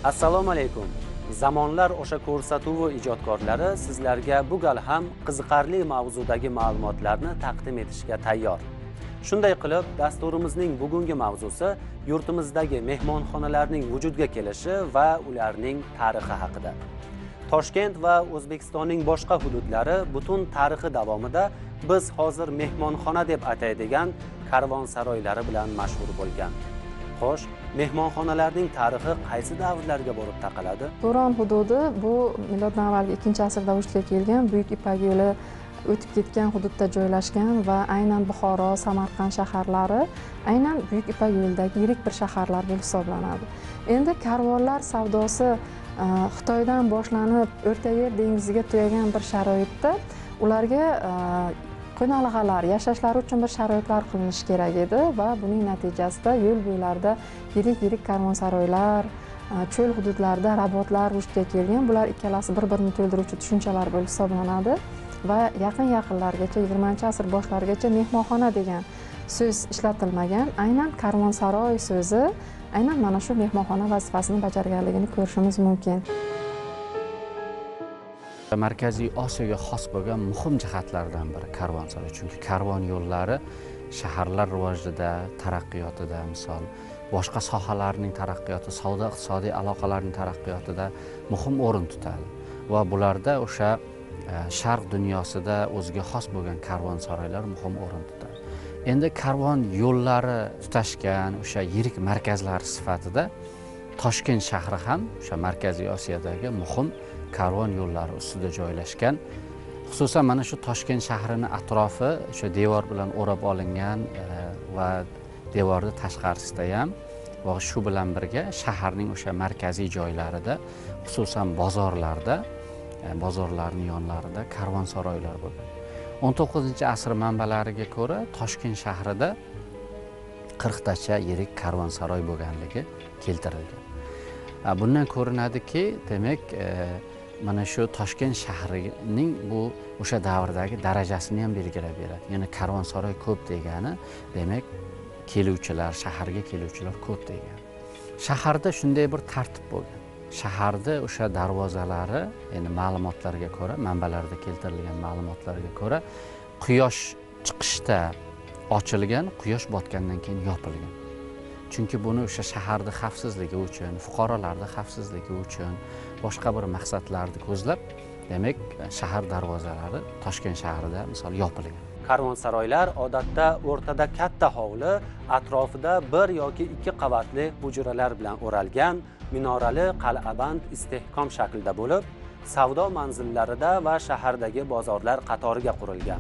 Assalomu alaykum. Zamonlar o'sha ko'rsatuv va ijodkorlari sizlarga bu gal ham qiziqarli mavzudagi ma'lumotlarni taqdim etishga tayyor. Shunday qilib, dasturimizning bugungi mavzusi yurtimizdagi mehmonxonalarning vujudga kelishi va ularning tarixi haqida. Toshkent va O'zbekistonning boshqa hududlari butun tarixi davomida biz hozir mehmonxona deb ataydigan karvonsaroylari bilan mashhur bo'lgan. Xo'sh, mehmonxonalarning tarixi qaysi davrlarga borib taqaladi? Turon hududi bu miloddan avvalgi 2-asrda vujudga kelgan Buyuk Ipak yo'li o'tib ketgan hududda joylashgan va aynan Buxoro, Samarqand shaharlari aynan Buyuk Ipak yo'lidagi yirik bir shaharlar bo'lib hisoblanadi. Endi karvonlar savdosi Xitoydan boshlanib O'rta Yer dengiziga tugagan bir sharoitda ularga qo'nalg'alar, yashashlari uchun bir sharoitlar qilinishi kerak edi va buning natijasida yo'l bo'ylarida yirik karvonsaroylar, cho'l hududlarida rabotlar vujudga kelgan. Bular ikkalasi bir-birini to'ldiruvchi tushunchalar bo'lib hisoblanadi va yaqinlargacha 20-asr boshlarigacha mehmonxona degan so'z ishlatilmagan. Aynan karvonsaroy so'zi aynan mana shu mehmonxona vazifasini bajarganligini ko'rishimiz mumkin. Markaziy Osiyoga xos bo'lgan muhim jihatlardan biri karvonsaroy. Chunki karvon yo'llari shaharlar rivojida, taraqqiyotida, misol boshqa sohalarning taraqqiyoti, savdo-iqtisodiy aloqalarning taraqqiyotida muhim o'rin tutadi. Va bularda o'sha sharq dunyosida o'ziga xos bo'lgan karvonsaroylar muhim o'rin tutadi. Endi karvon yo'llari tutashgan o'sha yirik markazlar sifatida Toshkent shahri ham o'sha Markaziy Osiyodagi muhim karvon yo'llari ustida joylashgan. Xususan mana shu Toshkent shahrining atrofi o'sha devor bilan o'rab olingan va devorni tashqarisida ham va shu bilan birga shaharning o'sha markaziy joylarida, xususan bozorlarda, bozorlarning yonlarida karvonsaroylar bo'lgan. 19-asr manbalariga ko'ra Toshkent shahrida 40 tacha yirik karvonsaroy bo'lganligi keltirilgan. Bundan ko'rinadiki, demak, mana shu Toshkent shahrining bu o'sha davrdagi darajasini ham belgilab beradi. Ya'ni karvonsaroy ko'p degani, demak, keluvchilar, shaharga keluvchilar ko'p degani. Shaharda shunday bir tartib bo'lgan. Shaharda o'sha darvozalari, ya'ni ma'lumotlarga ko'ra, manbalarda keltirilgan ma'lumotlarga ko'ra, quyosh chiqishda ochilgan, quyosh botgandan keyin yopilgan. Chunki buni o'sha shaharda xavfsizligi uchun, fuqarolarda xavfsizligi uchun, boshqa bir maqsadlarni ko'zlab, demak, shahar darvozalari Toshkent shahrida misol yopilgan. Karvonsaroylar odatda o'rtada katta hovli, atrofida 1 yoki 2 qavatli hujralar bilan o'ralgan, minorali qal'aband istehkom shaklda bo'lib, savdo manzillarida va shahardagi bozorlar qatoriga qurilgan.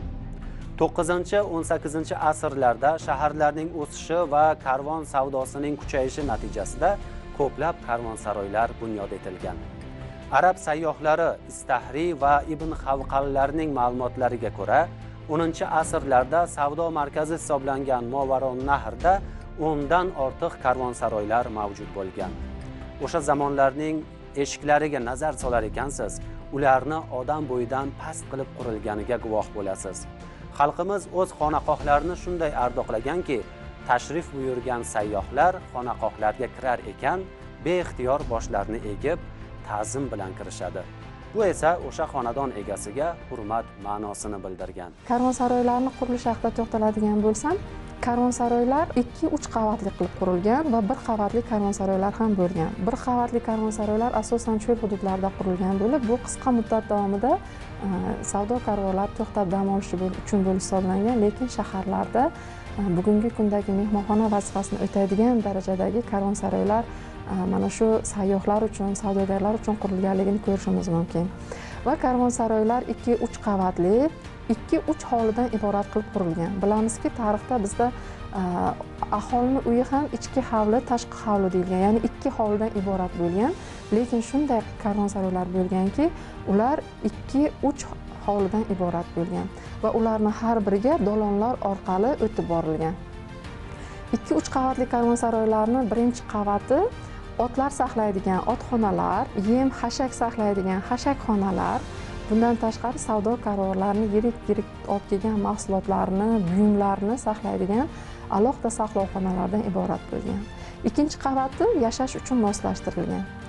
9-18 asrlarda shaharlarning o'sishi va karvon savdosining kuchayishi natijasida ko'plab karvonsaroylar bunyod etilgan. Arab sayyohlari Istahriy va Ibn Xavqallarning ma'lumotlariga ko'ra, 10-asrlarda savdo markazi hisoblangan Movaron-Nahrda 10 dan ortiq karvonsaroylar mavjud bo'lgan. O'sha zamonlarning eshiklariga nazar solar ekansiz, ularni odam bo'yidan past qilib qurilganiga guvoh bo'lasiz. Xalqimiz o'z xonaqohlarini shunday ardoqlaganki, tashrif buyurgan sayyohlar xonaqohlarga kirar ekan, beixtiyor boshlarini egib, ta'zim bilan kirishadi. Bu esa o'sha xonadon egasiga hurmat ma'nosini bildirgan. Karvonsaroylarning qurilishi haqida to'xtaladigan bo'lsam, karvonsaroylar 2-3 qavatli qilib qurilgan va 1 qavatli karvonsaroylar ham bo'lgan. 1 qavatli karvonsaroylar asosan cho'l hududlarida qurilgan bo'lib, bu qisqa muddat davomida savdo karvonlar to'xtab dam olish uchun bo'lib hisoblangan, lekin shaharlarda bugungi kundagi mehmonxona vazifasini o'taydigan darajadagi karvonsaroylar mana shu sayyohlar uchun, savdogarlar uchun qurilganligini ko'rishimiz mumkin. Va karvonsaroylar 2-3 qavatli, 2-3 hovlidan iborat qilib qurilgan. Bilamizki, tarixda bizda aholini uyi ham ichki hovli, tashqi hovli deyilgan, ya'ni 2 hovlidan iborat bo'lgan. Lekin shunday karvonsaroylar bo'lganki, ular 2-3 hovlidan iborat bo'lgan va ularni har biriga dolonlar orqali o'tib borilgan. 2-3 qavatli karvonsaroylarni birinchi qavati otlar saqlaydigan otxonalar, yem, xashak saqlaydigan xashakxonalar, bundan tashqari savdo karvonlarini yirik olib kelgan mahsulotlarni, buyumlarni saqlaydigan alohida saqlovxonalardan iborat bo'lgan. Ikkinchi qavati yashash uchun moslashtirilgan.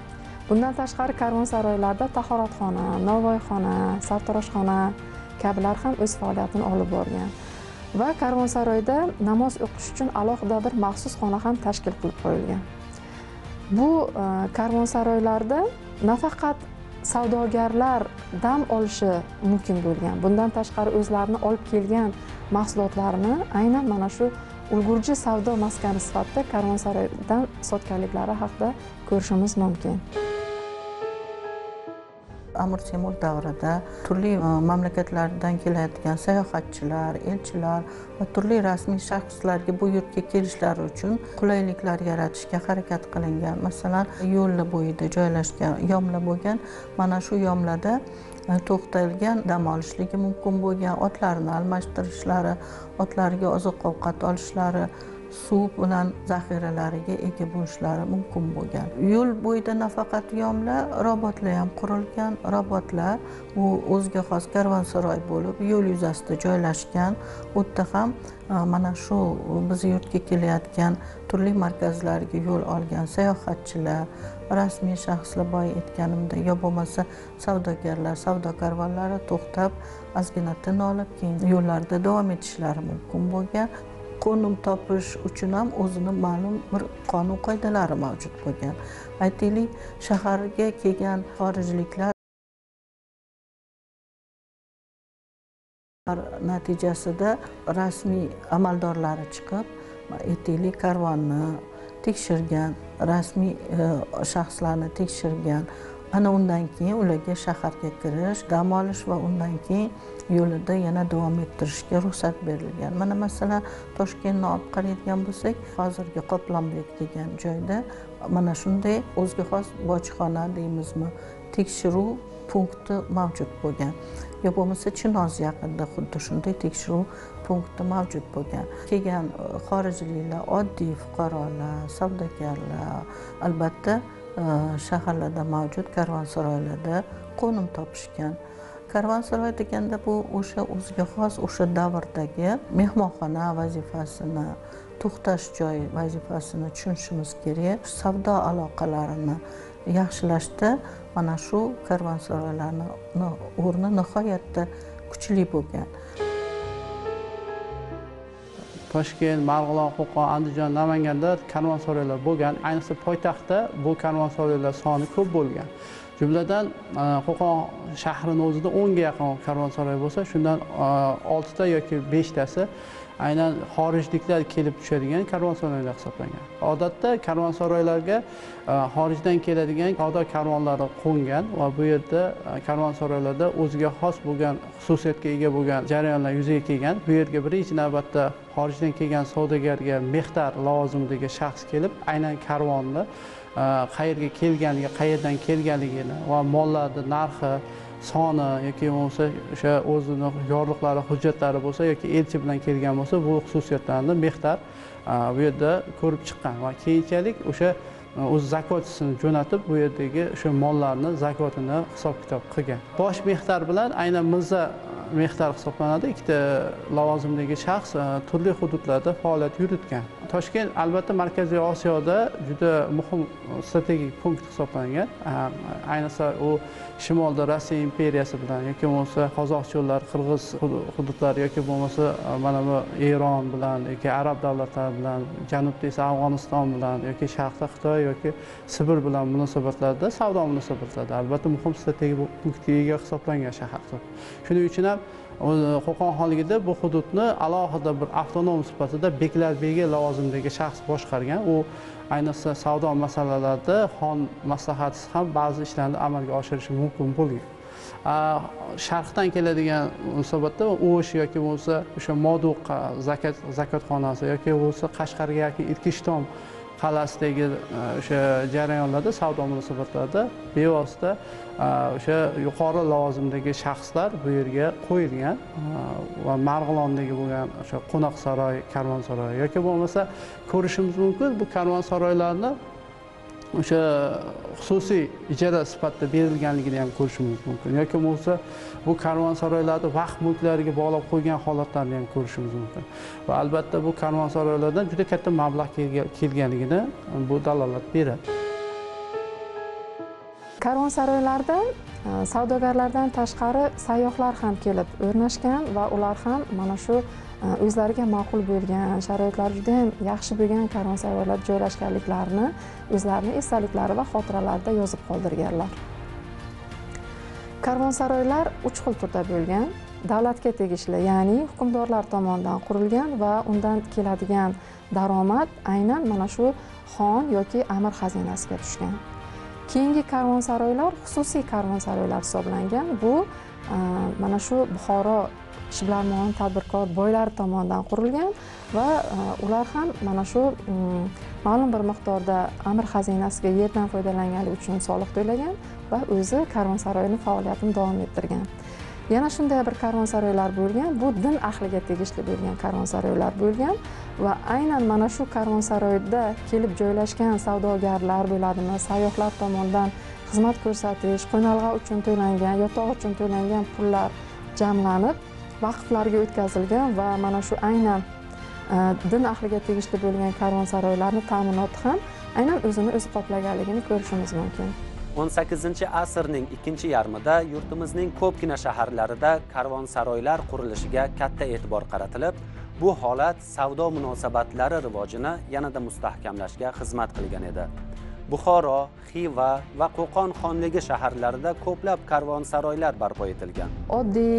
Bundan tashqari karvonsaroylarda tahoratxona, novvoyxona, sartaroshxona kabilar ham o'z faoliyatini olib borgan. Va karvonsaroyda namoz o'qish uchun alohida bir maxsus xona ham tashkil qilib qo'yilgan. Bu karvonsaroylarda nafaqat savdogarlar dam olishi mumkin bo'lgan. Bundan tashqari o'zlarini olib kelgan mahsulotlarini aynan mana shu ulgurji savdo maskani sifatida karvonsaroydan sotganliklari haqida ko'rishimiz mumkin. Amir Temur davrida turli mamlakatlardan kelayotgan sayohatchilar, elchilar va turli rasmiy shaxslarga bu yurtga kelishlari uchun qulayliklar yaratishga harakat qilingan. Masalan, yo'l bo'yida joylashgan yomla bo'lgan, mana shu yomlada to'xtalgan dam olishligi mumkin bo'lgan, otlarni almashtirishlari, otlarga oziq-ovqat olishlari, suv bilan zaxiralariga ega bo'lishlari mumkin bo'lgan. Yo'l bo'yida nafaqat yomla, robotlar ham qurilgan. Robotlar u o'ziga xos karvonsaroy bo'lib, yo'l yuzasida joylashgan. U yerda ham mana shu biz yurtga kelayotgan turli markazlarga yo'l olgan sayohatchilar, rasmiy shaxslar boya aytganimda, yo bo'lmasa savdogarlar, savdo karvonlari to'xtab, ozgina tin olib, keyin yo'llarda davom etishlari mumkin bo'lgan. Qo'nim topish uchun ham o'zini ma'lum bir qonun qoidalari mavjud bo'lgan. Aytaylik, shaharga kelgan xorijliklar natijasida rasmiy amaldorlari chiqib, aytaylik, karvonni tekshirgan, rasmiy shaxslarni tekshirgan. Ana undan keyin ularga shaharga kirish, dam olish va undan keyin yo'lida yana davom ettirishga ruxsat berilgan. Mana masalan, Toshkentni olib qaraydigan bo'lsak, hozirgi Qoplonbek degan joyda mana shunday o'ziga xos bojxona deymizmi, tekshiruv punkti mavjud bo'lgan. Yo bo'lmasa Chinoz yaqinida xuddi shunday tekshiruv punkti mavjud bo'lgan. Kelgan xorijliklar, oddiy fuqarolar, savdogarlar, albatta shaharlarda mavjud karvonsaroylarda qo'nim topishgan. Karvonsaroy deganda bu o'sha o'ziga xos o'sha davrdagi mehmonxona vazifasini, to'xtash joyi vazifasini tushunishimiz kerak. Savdo aloqalarini yaxshilashda mana shu karvonsaroylarning o'rni nihoyatda kuchli bo'lgan. Toshkent, Marg'ilon, Qo'qon, Andijon, Namanganda karvonsaroylar bo'lgan. Ayniqsa poytaxtda bu karvonsaroylar soni ko'p bo'lgan. Jumladan Qo'qon shahrining o'zida 10 ga yaqin karvonsaroy bo'lsa, shundan 6 ta yoki 5 tasi aynan xorijliklar kelib tushadigan karvonsaroylar hisoblangan. Odatda karvonsaroylarga xorijdan keladigan savdo karvonlari qo'ngan va bu yerda karvonsaroylarda o'ziga xos bo'lgan xususiyatga ega bo'lgan jarayonlar yuzaga kelgan. Bu yerga birinchi navbatda xorijdan kelgan savdogarga mehtar lavozimidagi shaxs kelib, aynan karvonni qayerga kelganligi, qayerdan kelganligini va mollarni narxi, soni yoki bo'lmasa o'sha o'zini yorliqlari, hujjatlari bo'lsa yoki elchi bilan kelgan bo'lsa, bu xususiyatlarni mehtar bu yerda ko'rib chiqqan va keyinchalik o'sha o'z zakotchisini jo'natib, bu yerdagi o'sha mollarni zakotini hisob-kitob qilgan. Bosh mehtar bilan aynan mirza mehtar hisoblanadi. Ikkita lavozimdagi shaxs turli hududlarda faoliyat yuritgan. Toshkent albatta Markaziy Osiyoda juda muhim strategik punkt hisoblangan. Ayniqsa u shimolda Rossiya imperiyasi bilan yoki bo'lmasa qozoq cho'llari, qirg'iz hududlari yoki bo'lmasa mana bu Eron bilan yoki arab davlatlari bilan, janubda esa Afg'oniston bilan yoki sharqda Xitoy yoki Sibir bilan munosabatlarda, savdo munosabatlarida albatta muhim strategik punktga ega hisoblangan shahar. Shuning uchun ham Qo'qon xonligida bu hududni alohida bir avtonom sifatida beklar begi lavozimidagi shaxs boshqargan. U ayniqsa savdo masalalarida xon maslahatchisi ham ba'zi ishlarni amalga oshirishi mumkin bo'lgan. Sharqdan keladigan munosabatda O'sh yoki bo'lmasa o'sha Moduq zakotxonasi yoki bo'lmasa Qashqarga yaqin Irkishton qal'asidagi o'sha jarayonlarda, savdo munosabatlarida bevosita o'sha yuqori lavozimdagi shaxslar bu yerga qo'yilgan va Marg'ilondagi bo'lgan o'sha Qo'noqsaroy, Karvonsaroy yoki bo'lmasa ko'rishimiz mumkin bu karvonsaroylarni o'sha xususiy ijara sifatida berilganligini ham ko'rishimiz mumkin. Yoki bo'lsa bu karvonsaroylarni vaqt mulklariga bog'lab qo'ygan holatlarni ham ko'rishimiz mumkin. Va albatta bu karvonsaroylardan juda katta mablag' kelganligini bu dalolat beradi. Karvonsaroylarda savdogarlardan tashqari sayyohlar ham kelib o'rnashgan va ular ham mana shu o'zlariga ma'qul bo'lgan, sharoitlari juda ham yaxshi bo'lgan karvonsaroylarda joylashganliklarini o'zlarining esdaliklari va xotiralarida yozib qoldirganlar. Karvonsaroylar 3 xil turda bo'lgan. Davlatga tegishli, ya'ni hukmdorlar tomonidan qurilgan va undan keladigan daromad aynan mana shu xon yoki amir xazinasiga tushgan. Keyingi karvonsaroylar xususiy karvonsaroylar hisoblangan. Bu mana shu Buxoro ishbilarmon tadbirkor boylar tomonidan qurilgan va ular ham mana shu ma'lum bir miqdorda amir xazinasiga yerdan foydalanganligi uchun soliq to'lagan va o'zi karvonsaroyning faoliyatini davom ettirgan. Yana shunday bir karvonsaroylar bo'lgan, bu din ahliga tegishli bo'lgan karvonsaroylar bo'lgan va aynan mana shu karvonsaroyda kelib joylashgan savdogarlar bo'ladimi, sayyohlar tomonidan xizmat ko'rsatish, qo'nalg'a uchun to'langan, yotoq uchun to'langan pullar jamlanib vaqflarga o'tkazilgan va mana shu aynan din ahliga tegishli bo'lgan karvonsaroylarni ta'minoti ham aynan o'zini o'zi qoplaganligini ko'rishimiz mumkin. 18-asrning ikkinchi yarmida yurtimizning ko'pgina shaharlarida karvonsaroylar qurilishiga katta e'tibor qaratilib, bu holat savdo munosabatlari rivojini yanada mustahkamlashga xizmat qilgan edi. Buxoro, Xiva va Qo'qon xonligi shaharlarida ko'plab karvonsaroylar barpo etilgan. Oddiy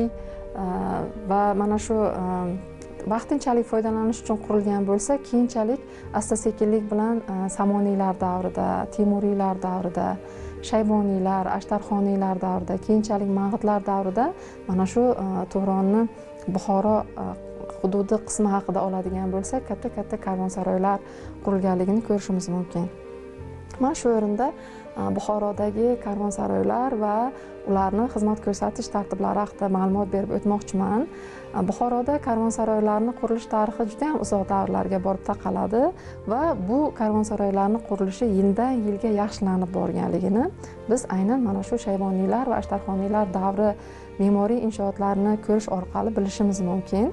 va mana shu vaqtinchalik foydalanish uchun qurilgan bo'lsa, keyinchalik asta-sekinlik bilan Samoniylar davrida, Temuriylar davrida, Shayboniylar, Ashtarxoniylar davrida, keyinchalik Mang'itlar davrida mana shu Tuhronni Buxoro hududi qismi haqida oladigan bo'lsak, katta karvonsaroylar qurilganligini ko'rishimiz mumkin. Mana shu o'rinda Buxorodagi karvonsaroylar va ularni xizmat ko'rsatish tartiblari haqida ma'lumot berib o'tmoqchiman. Buxoroda karvonsaroylarning qurilish tarixi juda ham uzoq davrlarga borib taqaladi va bu karvonsaroylarning qurilishi yildan-yilga yaxshilanib borganligini biz aynan mana shu Shayboniylar va Ashtarxoniylar davri me'moriy inshootlarini ko'rish orqali bilishimiz mumkin.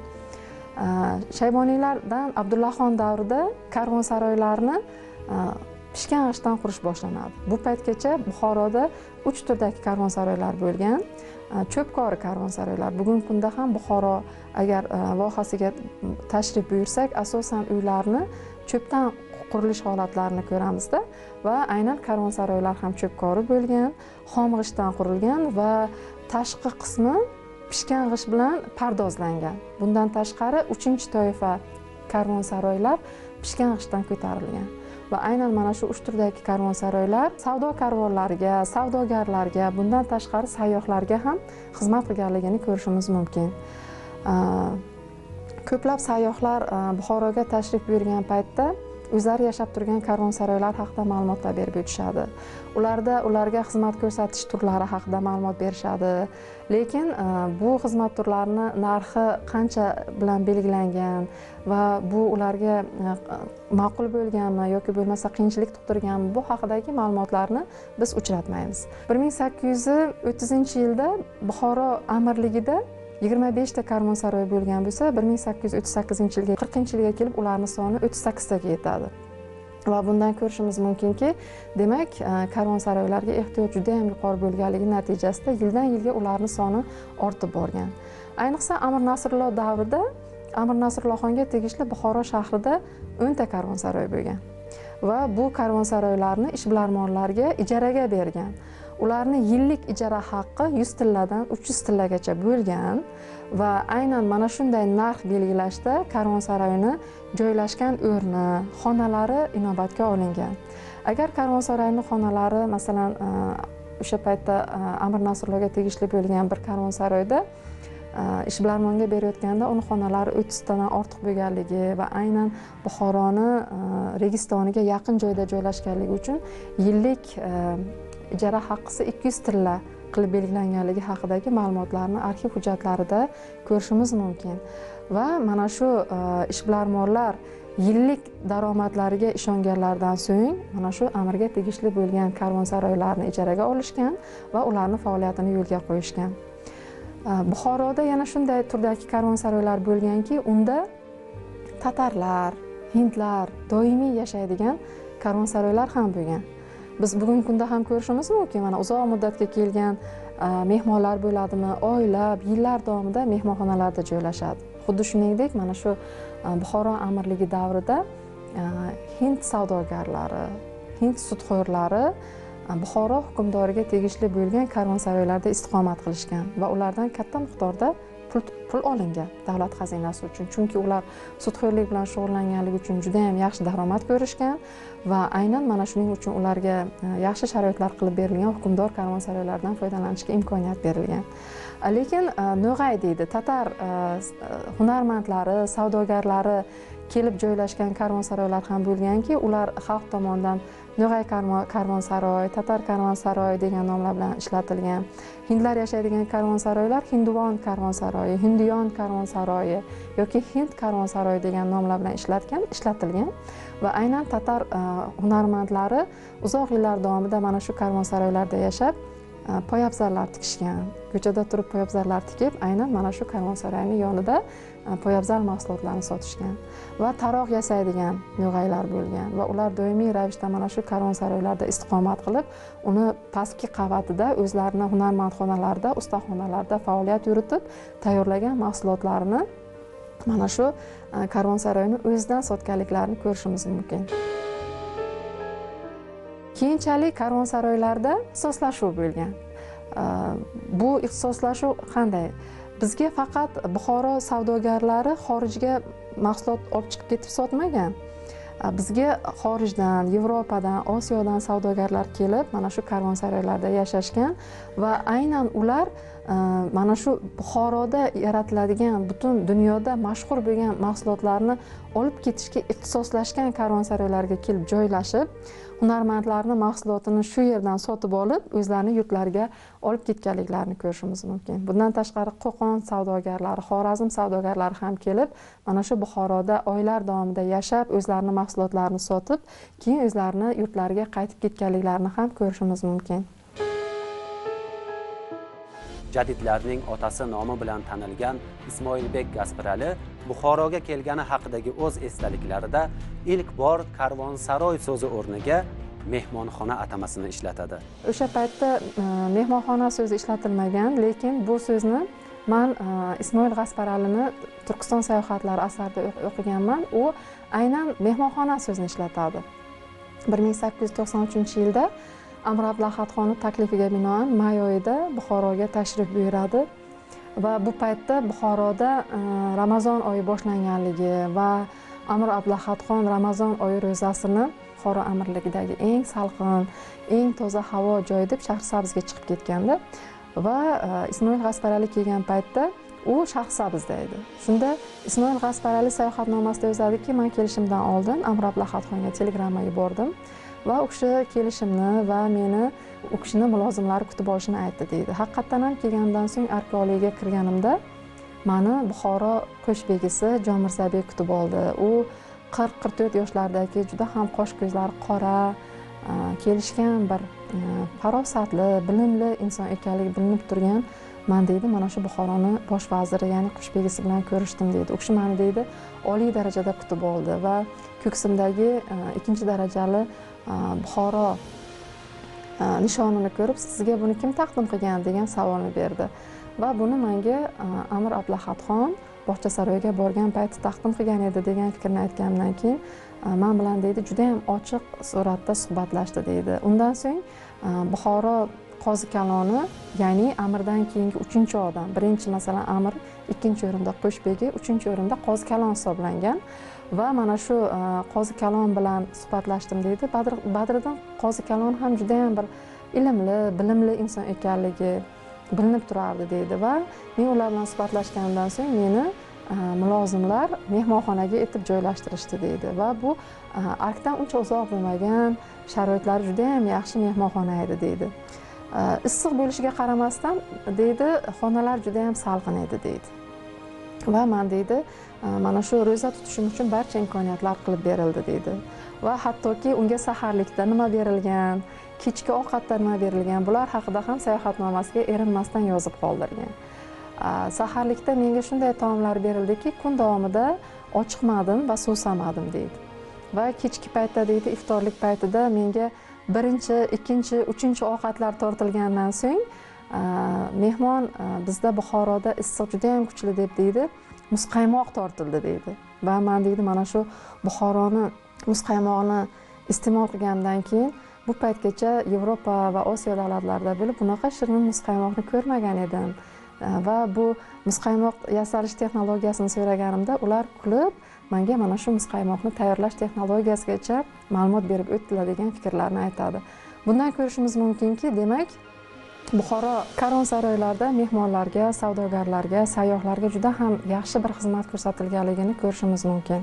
Shayboniylardan Abdullaxon davrida karvonsaroylarni pishgan g'ishtdan qurish boshlanadi. Bu paytgacha Buxoroda 3 turdagi karvonsaroylar bo'lgan. Cho'pkori karvonsaroylar. Bugungi kunda ham Buxoro agar vohasiga tashrif buyursak, asosan uylarni cho'pdan qurilish holatlarini ko'ramizda va aynan karvonsaroylar ham cho'pkori bo'lgan, xom g'ishtdan qurilgan va tashqi qismi pishgan g'isht bilan pardozlangan. Bundan tashqari 3-toifa karvonsaroylar pishgan g'ishtdan ko'tarilgan. Va aynan mana shu 3 turdagi karvonsaroylar savdo karvonlariga, savdogarlarga, bundan tashqari sayyohlarga ham xizmat qilganligini ko'rishimiz mumkin. Ko'plab sayyohlar Buxoroga tashrif buyurgan paytda o'zlari yashab turgan karvonsaroylar haqida ma'lumotlar berib o'tishadi. Ularga xizmat ko'rsatish turlari haqida ma'lumot berishadi. Lekin bu xizmat turlarini narxi qancha bilan belgilangan va bu ularga ma'qul bo'lganmi yoki bo'lmasa qiyinchilik tug'dirganmi, bu haqidagi ma'lumotlarni biz uchratmaymiz. 1830-yilda Buxoro amirligida 25 ta karvonsaroy bo'lgan bo'lsa, 1838-yilga 40-yilga kelib ularning soni 38 taga yetadi. Va bundan ko'rishimiz mumkinki, demak, karvonsaroylarga ehtiyoj juda ham yuqori bo'lganligi natijasida yildan-yilga ularning soni ortib borgan. Ayniqsa Amir Nasrulloh davrida Amir Nasrullohxonga tegishli Buxoro shahrida 10 ta karvonsaroy bo'lgan. Va bu karvonsaroylarni ishbilarmonlarga ijaraga bergan. Ularni yillik ijara haqqi 100 tilladan 300 tillagacha bo'lgan va aynan mana shunday narx belgilashda karvonsaroyni joylashgan o'rni, xonalari inobatga olingan. Agar karvonsaroyning xonalari, masalan, o'sha paytda Amir Nasrullohga tegishli bo'lgan bir karvonsaroyda ishbilarmonga berayotganda uni xonalari 30 tadan ortiq bo'lganligi va aynan Buxoroni Registoniga yaqin joyda joylashganligi uchun yillik ijara haqqisi 200 tilla qilib belgilanganligi haqidagi ma'lumotlarni arxiv hujjatlarida ko'rishimiz mumkin. Va mana shu ishbilarmonlar yillik daromadlariga ishonganlardan so'ng mana shu amirga tegishli bo'lgan karvonsaroylarni ijaraga olishgan va ularning faoliyatini yo'lga qo'yishgan. Buxoroda yana shunday turdagi karvonsaroylar bo'lganki, unda tatarlar, hindlar doimiy yashaydigan karvonsaroylar ham bo'lgan. biz bugungi kunda ham ko'rishimiz mumkin. Mana uzoq muddatga kelgan mehmonlar bo'ladimi, oylab, yillar davomida mehmonxonalarda joylashadi. Xuddi shuningdek, mana shu Buxoro amirligi davrida Hind savdogarlari, Hind sudxo'rlari Buxoro hukmdoriga tegishli bo'lgan karvonsaroylarda istiqomat qilishgan va ulardan katta miqdorda pul olingan davlat xazinasi uchun. Chunki ular sudxo'rlik bilan shug'ullanganligi uchun juda ham yaxshi daromad ko'rishgan va aynan mana shuning uchun ularga yaxshi sharoitlar qilib berilgan hukmdor karvonsaroylardan foydalanishga imkoniyat berilgan. Lekin No'g'ay deydi, tatar hunarmandlari, savdogarlari kelib joylashgan karvonsaroylar ham bo'lganki, ular xalq tomonidan No'g'ay karvonsaroy, tatar karvonsaroy degan nomlar bilan ishlatilgan. Hindlar yashaydigan karvonsaroylar Hinduvon karvonsaroyi, Hindiyon karvonsaroyi yoki Hind karvonsaroyi degan nomlar bilan ishlatilgan va aynan tatar hunarmandlari uzoq yillar davomida mana shu karvonsaroylarda yashab poyabzallar tikishgan. Ko'chada turib poyabzallar tikib, aynan mana shu karvonsaroyning yonida poyabzal mahsulotlarini sotishgan va taroq yasaydigan No'g'aylar bo'lgan va ular doimiy ravishda mana shu karvonsaroylarda istiqomat qilib, uni pastki qavatida o'zlarining hunarmandxonalarida, ustaxonalarda faoliyat yuritib, tayyorlagan mahsulotlarini mana shu karvonsaroyning o'zidan sotganliklarini ko'rishimiz mumkin. Keyinchalik karvonsaroylarda ixtisoslashuv bo'lgan. Bu ixtisoslashuv qanday? Bizga faqat Buxoro savdogarlari xorijga mahsulot olib chiqib ketib sotmagan. Bizga xorijdan, Yevropadan, Osiyodan savdogarlar kelib, mana shu karvonsaroylarda yashashgan va aynan ular mana shu Buxoroda yaratiladigan, butun dunyoda mashhur bo'lgan mahsulotlarni olib ketishga ixtisoslashgan karvonsaroylarga kelib joylashib, hunarmandlarning mahsulotini shu yerdan sotib olib, o'zlarining yurtlariga olib ketganliklarini ko'rishimiz mumkin. Bundan tashqari Qo'qon savdogarlari, Xorazm savdogarlari ham kelib, mana shu Buxoroda oylar davomida yashab, o'zlarining mahsulotlarini sotib, keyin o'zlarining yurtlariga qaytib ketganliklarini ham ko'rishimiz mumkin. Jadidlarning otasi nomi bilan tanilgan Ismoilbek Gaspirali Buxoroga kelgani haqidagi o'z esdaliklarida ilk bor karvonsaroy so'zi o'rniga mehmonxona atamasini ishlatadi. O'sha paytda mehmonxona so'zi ishlatilmagan, lekin bu so'zni men Ismoil Gasparalini Turkiston sayohatlari asarida o'qiganman. U aynan mehmonxona so'zini ishlatadi. 1893-yilda Amir Abdullaxonning taklifiga binoan may oyida Buxoroga tashrif buyuradi va bu paytda Buxoroda Ramazon oyi boshlanganligi va Amir Abdullaxon Ramazon oyi ro'zasini Buxoro amirligidagi eng salqin, eng toza havo joyi deb Shahrisabzga chiqib ketganda va Ismoil Gasparali kelgan paytda u Shahrisabzda edi. Shunda Ismoil Gasparali sayohatnomasida yozadiki, men kelishimdan oldin Amir Abdullaxonga telegramma yubordim va u kishi kelishimni va meni u kishini mulozimlari kutib olishini aytdi deydi. Haqiqatan ham kelgandan so'ng arkeologiyaga kirganimda meni Buxoro qo'shbegisi Jon Mirzabek kutib oldi. U 40-44 yoshlardagi juda ham qosh ko'zlari qora, kelishgan bir farosatli, bilimli inson ekanligi bilinib turgan men deydi, mana shu Buxoroning bosh vaziri, ya'ni qo'shbegisi bilan ko'rishdim deydi. U kishi meni deydi oliy darajada kutib oldi va ko'ksimdagi 2-darajali Buxoro nishonini ko'rib, sizga buni kim taqdim qilgan degan savolni berdi. Va buni menga Amir Abdullaxon Bog'chasaroyga borgan payti taqdim qilgan edi degan fikrni aytganimdan keyin men bilan deydi juda ham ochiq suratda suhbatlashdi deydi. Undan so'ng Buxoro qozi kaloni, ya'ni Amirdan keyingi 3-odam, birinchi masalan Amir, 2-o'rinda Qo'shbegi, 3-o'rinda qozi kalon hisoblangan va mana shu qozi kalon bilan suhbatlashdim deydi. Badriddin qozi kalon ham juda ham bir ilmli, bilimli inson ekanligi bilinib turardi deydi va men ular bilan suhbatlashganimdan so'ng meni mulozimlar mehmonxonaga etib joylashtirishdi deydi va bu arkdan uncha uzoq bo'lmagan, sharoitlari juda ham yaxshi mehmonxona edi deydi. Issiq bo'lishiga qaramasdan deydi, xonalar juda ham salqin edi deydi. Va men deydi, mana shu ro'za tutishim uchun barcha imkoniyatlar qilib berildi deydi. Va hattoki unga saharlikda nima berilgan, kechki ovqatda nima berilgan, bular haqida ham sayohatnomasiga erinmasdan yozib qoldirgan. Saharlikda menga shunday taomlar berildiki, kun davomida ochiqmadim va suvsamadim deydi. Va kechki paytda deydi, iftorlik paytida menga birinchi, ikkinchi, uchinchi ovqatlar tortilgandan so'ng mehmon bizda Buxoroda issiq juda ham kuchli deb deydi, muzqaymoq tortildi deydi. Va men deydi mana shu Buxoroni muzqaymog'ini iste'mol qilgandan keyin bu paytgacha Yevropa va Osiyo davlatlarida bo'lib bunaqa shirin muzqaymoqni ko'rmagan edim. Va bu muzqaymoq yasalish texnologiyasini so'raganimda ular kulib menga mana shu muzqaymoqni tayyorlash texnologiyasigacha ma'lumot berib o'tdilar degan fikrlarni aytadi. Bundan ko'rishimiz mumkinki, demak Buxoro karvonsaroylarda mehmonlarga, savdogarlarga, sayyohlarga juda ham yaxshi bir xizmat ko'rsatilganligini ko'rishimiz mumkin.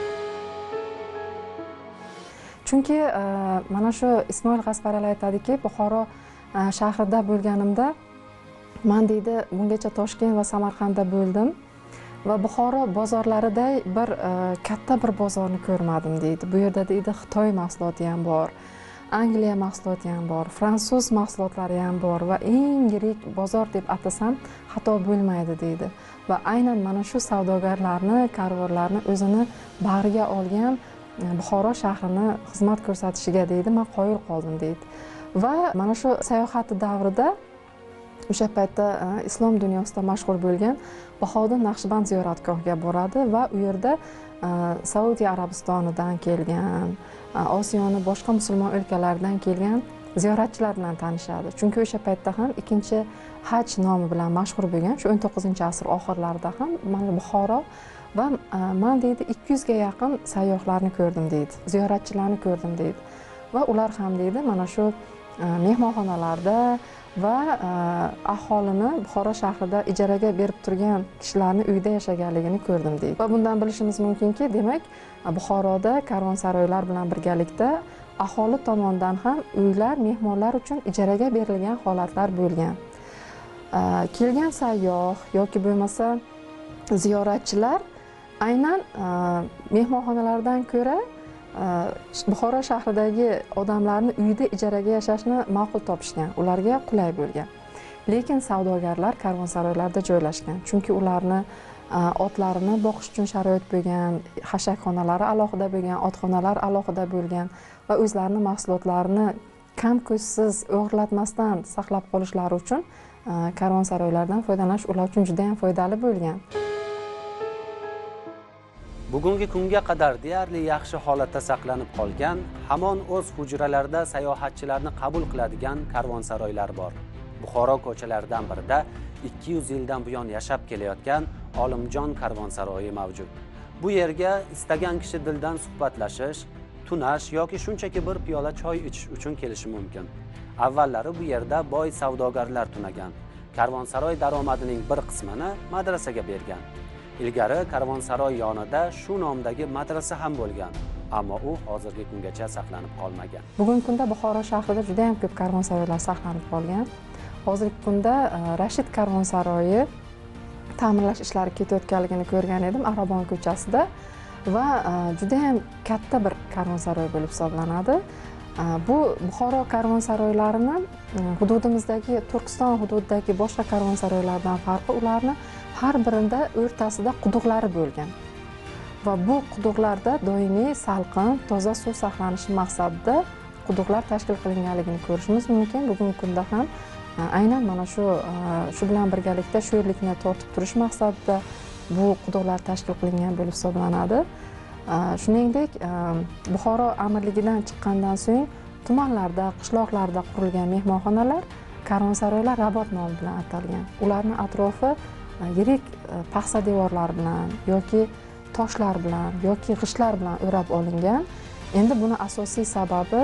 Chunki mana shu Ismoil G'asparali aytadiki, Buxoro shahrida bo'lganimda men deydi bungacha Toshkent va Samarqandda bo'ldim va Buxoro bozorlariday bir katta bir bozorni ko'rmadim deydi. Bu yerda deydi Xitoy mahsuloti ham bor, Angliya mahsuloti ham bor, fransuz mahsulotlari ham bor va eng yirik bozor deb atasam xato bo'lmaydi deydi. Va aynan mana shu savdogarlarni, karvonlarni o'zini bag'riga olgan Buxoro shahrini xizmat ko'rsatishiga deydi men qoyil qoldim deydi. Va mana shu sayohati davrida o'sha paytda islom dunyosida mashhur bo'lgan Bahodir Naqshband ziyoratgohiga boradi va u yerda Saudiya Arabistonidan kelgan, Osiyoni boshqa musulmon o'lkalaridan kelgan ziyoratchilar bilan tanishadi. Chunki o'sha paytda ham ikkinchi haj nomi bilan mashhur bo'lgan, shu 19-asr oxirlarida ham mana Buxoro va men deydi 200 ga yaqin sayyohlarni ko'rdim deydi, ziyoratchilarni ko'rdim deydi. Va ular ham deydi mana shu mehmonxonalarda va aholini Buxoro shahrida ijaraga berib turgan kishilarni uyda yashaganligini ko'rdim deydi. Va bundan bilishimiz mumkinki, demak Buxoroda karvonsaroylar bilan birgalikda aholi tomonidan ham uylar mehmonlar uchun ijaraga berilgan holatlar bo'lgan. Kelgan sayyoh yoki bo'lmasa ziyoratchilar aynan mehmonxonalardan ko'ra Buxoro shahridagi odamlarni uyda ijaraga yashashni ma'qul topishgan, ularga qulay bo'lgan. Lekin savdogarlar karvonsaroylarda joylashgan, chunki ularni otlarini boqish uchun sharoit bo'lgan, xashakxonalari alohida bo'lgan, otxonalar alohida bo'lgan va o'zlarining mahsulotlarini kam ko'zsiz o'g'irlatmasdan saqlab qolishlari uchun karvonsaroylardan foydalanish ular uchun juda ham foydali bo'lgan. Bugungi kunga qadar deyarli yaxshi holatda saqlanib qolgan, hamon o'z hujralarida sayohatchilarni qabul qiladigan karvonsaroylar bor. Buxoro ko'chalaridan birida 200 yildan buyon yashab kelayotgan Olimjon karvonsaroyi mavjud. Bu yerga istagan kishi dildan suhbatlashish, tunash yoki shunchaki bir piyola choy ichish uchun kelishi mumkin. Avvallari bu yerda boy savdogarlar tunagan. Karvonsaroy daromadining bir qismini madrasaga bergan. Ilgari karvonsaroy yonida shu nomdagi madrasa ham bo'lgan, ammo u hozirgi kungacha saqlanib qolmagan. Bugungi kunda Buxoro shahrida juda ham ko'p karvonsaroylar saqlanib qolgan. Hozirgi kunda Rashid karvonsaroyi ta'mirlash ishlari ketayotganligini ko'rgan edim Arabon ko'chasida va juda ham katta bir karvonsaroy bo'lib hisoblanadi. Bu Buxoro karvonsaroylarini hududimizdagi Turkiston hududidagi boshqa karvonsaroylardan farqi ularni har birida o'rtasida quduqlari bo'lgan. Va bu quduqlarda doimiy salqin, toza suv saqlanishi maqsadida quduqlar tashkil qilinganligini ko'rishimiz mumkin. Bugungi kunda ham aynan mana shu bilan birgalikda shu yerlikni tortib turish maqsadida bu quduqlar tashkil qilingan bo'lib hisoblanadi. Shuningdek, Buxoro amirligidan chiqqandan so'ng tumanlarda, qishloqlarda qurilgan mehmonxonalar karvonsaroylar Rabot nomi bilan atalgan. Ularning atrofi yirik paxsa devorlar bilan yoki toshlar bilan yoki g'ishtlar bilan o'rab olingan. Endi buni asosiy sababi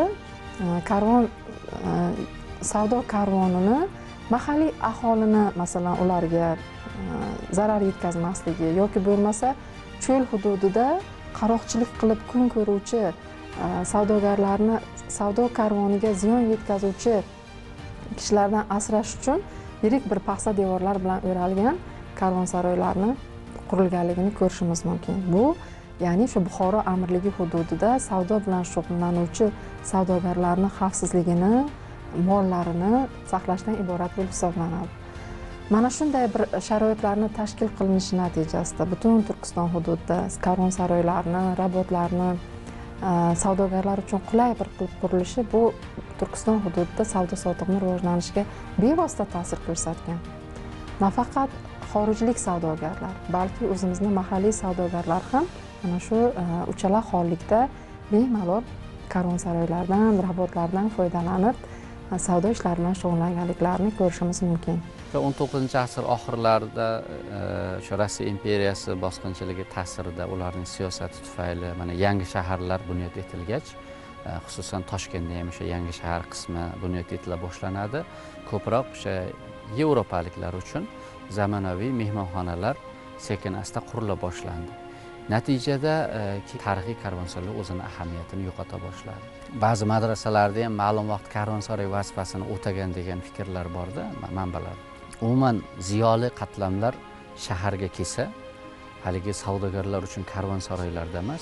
savdo karvonini mahalliy aholini masalan ularga zarar yetkazmasligi yoki bo'lmasa cho'l hududida qaroqchilik qilib kun ko'ruvchi savdogarlarni savdo karvoniga ziyon yetkazuvchi kishilardan asrash uchun yirik bir paxsa devorlar bilan o'ralgan karvonsaroylarni qurilganligini ko'rishimiz mumkin. Bu ya'ni shu Buxoro amirligi hududida savdo bilan shug'ullanuvchi savdogarlarning xavfsizligini, mollarini saqlashdan iborat bo'lib hisoblanadi. Mana shunday bir sharoitlarni tashkil qilinishi natijasida butun Turkiston hududida karvonsaroylarni, rabotlarni savdogarlar uchun qulay bir qilib qurilishi bu Turkiston hududida savdo sotiqni rivojlanishiga bevosita ta'sir ko'rsatgan. Nafaqat xorijlik savdogarlar, balki o'zimizning mahalliy savdogarlar ham mana shu uchala hollikda bemalol karvonsaroylardan, rabotlardan foydalanib savdo ishlari bilan shug'ullanganliklarini ko'rishimiz mumkin. 19-asr oxirlarida o'sha Rossiya imperiyasi bosqinchiligi ta'sirida ularning siyosati tufayli mana yangi shaharlar bunyod etilgach, xususan Toshkentda ham o'sha yangi shahar qismi bunyod etila boshlanadi. Ko'proq o'sha yevropaliklar uchun zamonaviy mehmonxonalar sekin-asta qurila boshlandi. Natijada tarixiy karvonsaroy o'zini ahamiyatini yo'qota boshladi. Ba'zi madrasalarda ham ma'lum vaqt karvonsaroy vazifasini o'tagan degan fikrlar borda, manbalar. Umuman ziyoli qatlamlar shaharga kelsa, haligi savdogarlar uchun karvonsaroylarda emas,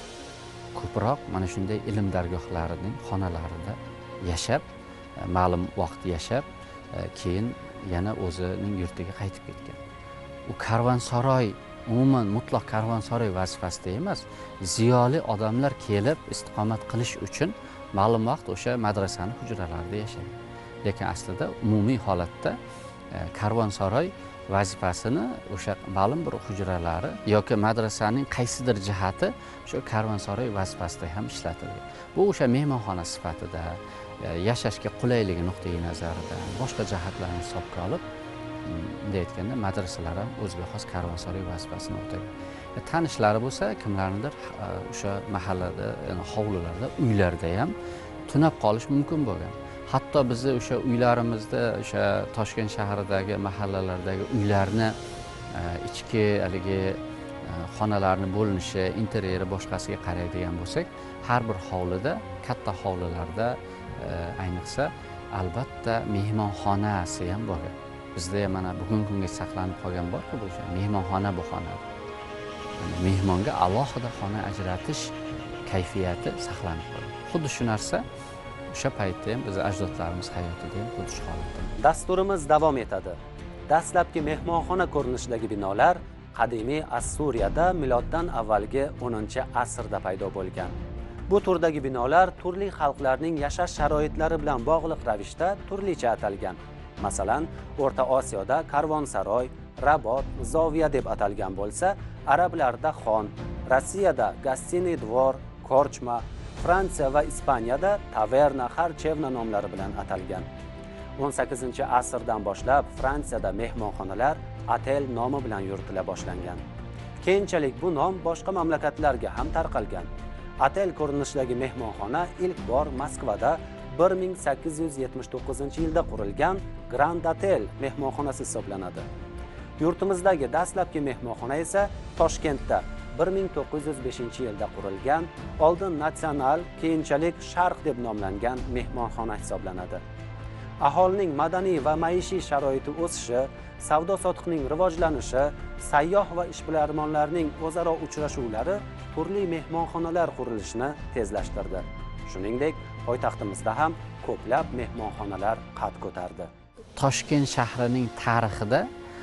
ko'proq mana shunday ilm dargohlarining xonalarida yashab, ma'lum vaqt yashab, keyin yana o'zining yurtiga qaytib ketgan. U karvonsaroy umuman mutlaq karvonsaroy vazifasida emas, ziyoli odamlar kelib istiqomat qilish uchun ma'lum vaqt o'sha madrasani hujralarida yashagan. Lekin aslida umumiy holatda karvonsaroy vazifasini o'sha ma'lum bir hujralari yoki madrasaning qaysidir jihati shu karvonsaroy vazifasida ham ishlatilgan. Bu o'sha mehmonxona sifatida, yashashga qulayligi nuqtai nazaridan boshqa jihatlarni hisobga olib, bunday aytganda madrasalar ham o'ziga xos karvonsaroy vazifasini o'tagan. Tanishlari bo'lsa, kimlarnidir o'sha mahallada, hovlilarda, uylarda ham tunab qolish mumkin bo'lgan. Hatto bizni o'sha uylarimizda, o'sha Toshkent shahridagi mahallalardagi uylarni ichki haligi xonalarni bo'linishi, interyeri boshqasiga qaraydigan bo'lsak, har bir hovlida, katta hovlilarda ayniqsa albatta mehmonxonasi ham bo'lgan. Bizda ham mana bugungi kunga saqlanib qolgan borku bu mehmonxona bu xona. Mehmonga alohida xona ajratish kayfiyati saqlanib qolgan. Xuddi shu narsa o'sha paytda ham bizning ajdodlarimiz hayotida ham xuddi shu holatda. Dasturimiz davom etadi. Dastlabki mehmonxona ko'rinishidagi binolar qadimiy Assuriyada miloddan avvalgi 10-asrda paydo bo'lgan. Bu turdagi binolar turli xalqlarning yashash sharoitlari bilan bog'liq ravishda turlicha atalgan. Masalan, O'rta Osiyoda karvonsaroy, rabot, zoviya deb atalgan bo'lsa, arablarda xon, Rossiyada gostiniy dvor, korchma, Fransiya va Ispaniyada taverna, harchevna nomlari bilan atalgan. 18-asrdan boshlab Fransiyada mehmonxonalar otel nomi bilan yuritila boshlangan. Keyinchalik bu nom boshqa mamlakatlarga ham tarqalgan. Otel ko'rinishidagi mehmonxona ilk bor Moskvada 1879-yilda qurilgan Grand Hotel mehmonxonasi hisoblanadi. Yurtimizdagi dastlabki mehmonxona esa Toshkentda 1905-yilda qurilgan, oldin Natsional, keyinchalik Sharq deb nomlangan mehmonxona hisoblanadi. Aholining madaniy va maishiy sharoiti o'sishi, savdo sotiqning rivojlanishi, sayyoh va ishbilarmonlarning o'zaro uchrashuvlari turli mehmonxonalar qurilishini tezlashtirdi. Shuningdek, poytaxtimizda ham ko'plab mehmonxonalar qad ko'tardi. Toshkent shahrining tarixida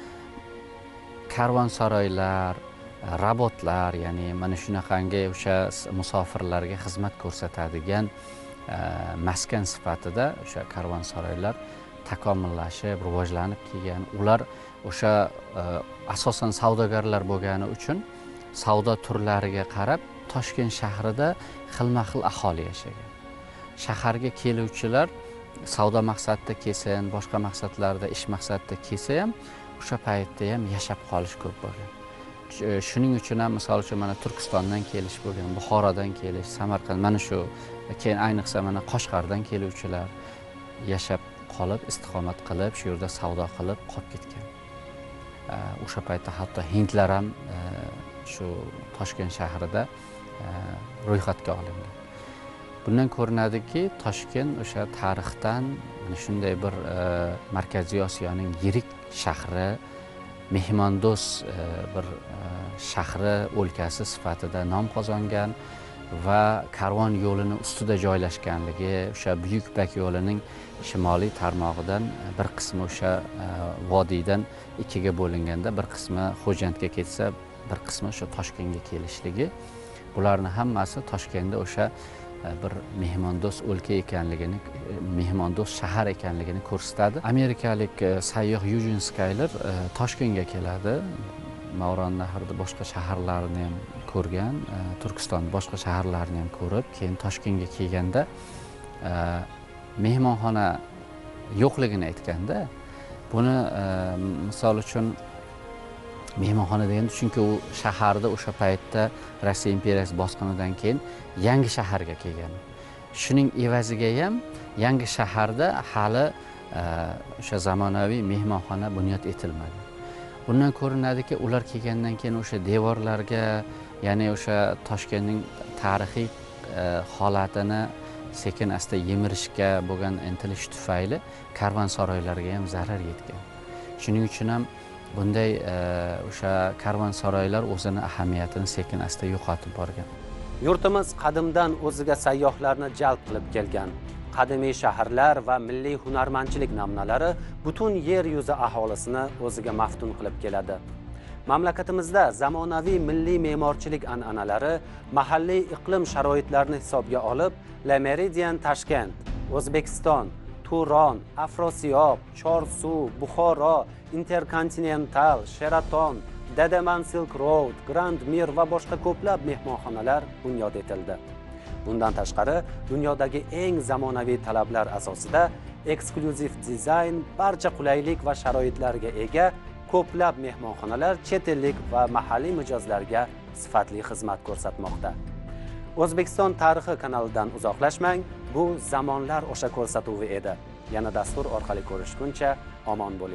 karvonsaroylar, rabotlar, ya'ni mana shunaqangi o'sha musofirlarga xizmat ko'rsatadigan maskan sifatida o'sha karvonsaroylar takomillashib, rivojlanib kelgan. Ular o'sha asosan savdogarlar bo'lgani uchun savdo turlariga qarab Toshkent shahrida xilma-xil aholi yashagan. Shaharga keluvchilar savdo maqsadida kelsa, boshqa maqsadlarda, ish maqsadida kelsa ham o'sha paytda ham yashab qolish ko'p bo'lgan. Shuning uchun ham misol uchun mana Turkistondan kelish bo'lgan, Buxorodan kelish, Samarqand, mana shu keyin ayniqsa mana Qoshqardan keluvchilar yashab qolib, istiqomat qilib, shu yerda savdo qilib qolib ketgan. O'sha paytda hatto hindlar ham shu Toshkent shahrida ro'yxatga olingan. Bundan ko'rinadiki, Toshkent o'sha tarixdan shunday bir Markaziy Osiyoning yirik shahri, mehmondo'st bir shahri, o'lkasi sifatida nom qozongan va karvon yo'lini ustida joylashganligi, o'sha Buyuk Bak yo'lining shimoliy tarmog'idan bir qismi o'sha vodiydan ikkiga bo'linganda bir qismi Xo'jandga ketsa, bir qismi o'sha Toshkentga kelishligi bularni hammasi Toshkentda o'sha bir mehmondo'st o'lka ekanligini, mehmondo'st shahar ekanligini ko'rsatadi. Amerikalik sayyoh Eugene Schuyler Toshkentga keladi. Mavlonaharda boshqa shaharlarni ham ko'rgan, Turkiston boshqa shaharlarini ham ko'rib, keyin Toshkentga kelganda mehmonxona yo'qligini aytganda, buni misol uchun mehmonxona deganda, chunki u shaharda o'sha paytda Rossiya imperiyasi bosqinidan keyin yangi shaharga kelgan. Shuning evaziga ham yangi shaharda hali o'sha zamonaviy mehmonxona bunyod etilmadi. Bundan ko'rinadiki, ular kelgandan keyin o'sha devorlarga, ya'ni o'sha Toshkentning tarixiy holatini sekin asta yemirishga bo'lgan intilish tufayli karvonsaroylarga ham zarar yetgan. Shuning uchun ham bunday o'sha karvonsaroylar o'zini ahamiyatini sekin asta yo'qotib borgan. Yurtimiz qadimdan o'ziga sayyohlarni jalb qilib kelgan. Qadimiy shaharlar va milliy hunarmandchilik namunalari butun yer yuzi aholisini o'ziga maftun qilib keladi. Mamlakatimizda zamonaviy milliy me'morchilik an'analari mahalliy iqlim sharoitlarini hisobga olib, La Meridian Tashkent, O'zbekiston, Turon, Afrosiyob, Chorsu, Buxoro, Intercontinental, Sheraton, Dadaman Silk Road, Grand Mir va boshqa ko'plab mehmonxonalar bunyod etildi. Bundan tashqari, dunyodagi eng zamonaviy talablar asosida eksklyuziv dizayn, barcha qulaylik va sharoitlarga ega ko'plab mehmonxonalar chet ellik va mahalliy mijozlarga sifatli xizmat ko'rsatmoqda. O'zbekiston tarixi kanalidan uzoqlashmang, bu zamonlar o'sha ko'rsatuvi edi. Yana dastur orqali ko'rishguncha omon bo'ling.